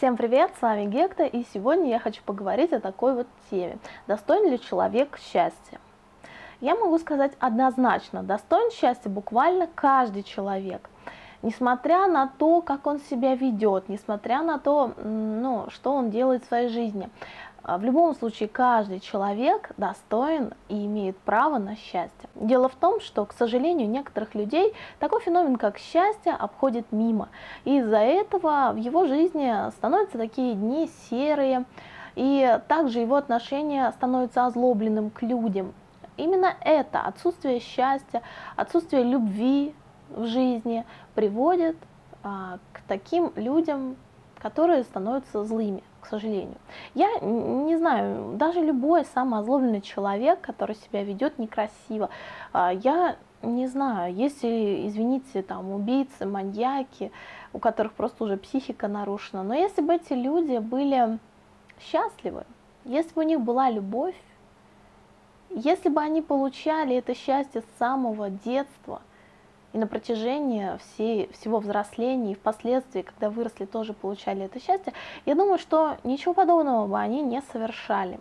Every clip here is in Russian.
Всем привет, с вами Гекта, и сегодня я хочу поговорить о такой вот теме. Достоин ли человек счастья? Я могу сказать однозначно, достоин счастья буквально каждый человек. Несмотря на то, как он себя ведет, несмотря на то, что он делает в своей жизни. В любом случае, каждый человек достоин и имеет право на счастье. Дело в том, что, к сожалению, некоторых людей такой феномен, как счастье, обходит мимо. И из-за этого в его жизни становятся такие дни серые, и также его отношение становится озлобленным к людям. Именно это отсутствие счастья, отсутствие любви в жизни приводит к таким людям, которые становятся злыми, к сожалению. Я не знаю, даже любой самоозлобленный человек, который себя ведет некрасиво, я не знаю, если, извините, там убийцы, маньяки, у которых просто уже психика нарушена, но если бы эти люди были счастливы, если бы у них была любовь, если бы они получали это счастье с самого детства, и на протяжении всего взросления, и впоследствии, когда выросли, тоже получали это счастье, я думаю, что ничего подобного бы они не совершали.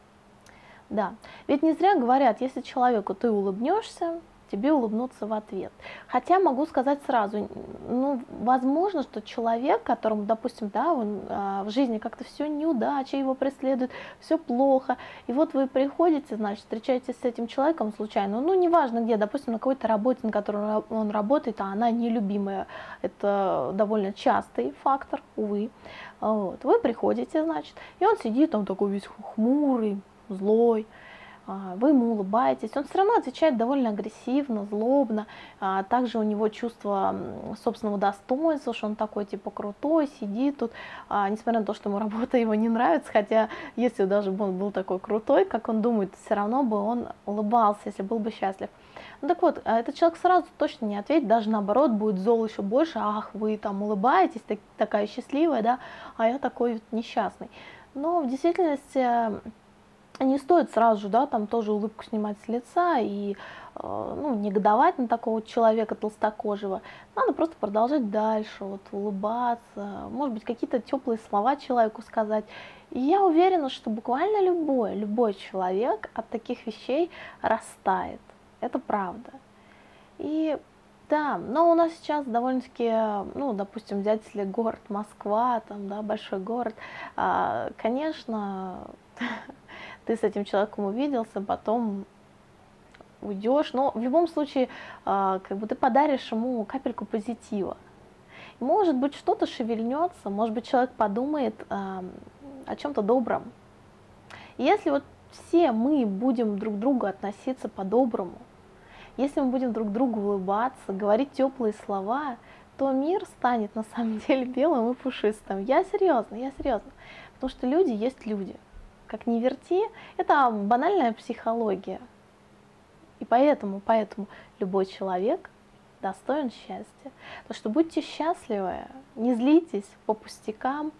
Да, ведь не зря говорят, если человеку ты улыбнешься, тебе улыбнутся в ответ. Хотя могу сказать сразу, возможно, что человек, которому, допустим, да, он в жизни как-то все неудача его преследует, все плохо, и вот вы приходите, значит, встречаетесь с этим человеком случайно, неважно где, допустим, на какой-то работе, на которой он работает, а она нелюбимая, это довольно частый фактор, увы. Вот. Вы приходите, значит, и он сидит, он такой весь хмурый, злой, вы ему улыбаетесь, он все равно отвечает довольно агрессивно, злобно, также у него чувство собственного достоинства, что он такой типа крутой, сидит тут, несмотря на то, что ему работа его не нравится, хотя если даже бы он был такой крутой, как он думает, все равно бы он улыбался, если был бы счастлив. Ну так вот, этот человек сразу точно не ответит, даже наоборот будет зол еще больше, ах, вы там улыбаетесь, такая счастливая, да, а я такой вот несчастный. Но в действительности не стоит сразу же, да, там тоже улыбку снимать с лица и негодовать на такого человека толстокожего. Надо просто продолжать дальше, вот, улыбаться, может быть, какие-то теплые слова человеку сказать. И я уверена, что буквально любой человек от таких вещей растает. Это правда. И да, но у нас сейчас довольно-таки, допустим, взять если город Москва, там, да, большой город, конечно, ты с этим человеком увиделся, потом уйдешь, но в любом случае, как бы ты подаришь ему капельку позитива. Может быть, что-то шевельнется, может быть, человек подумает о чем-то добром. И если вот все мы будем друг к другу относиться по-доброму, если мы будем друг другу улыбаться, говорить теплые слова, то мир станет на самом деле белым и пушистым. Я серьезно. Потому что люди есть люди. Как ни верти, это банальная психология. И поэтому любой человек достоин счастья. Так что будьте счастливы, не злитесь по пустякам,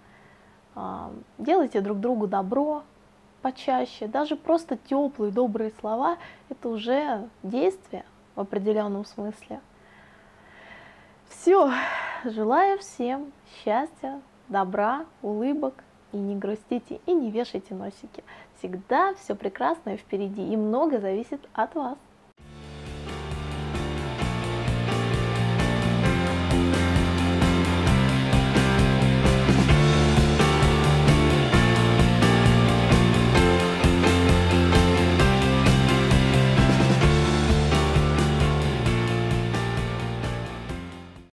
делайте друг другу добро почаще. Даже просто теплые, добрые слова – это уже действие в определенном смысле. Все. Желаю всем счастья, добра, улыбок. И не грустите, и не вешайте носики. Всегда все прекрасное впереди, и много зависит от вас.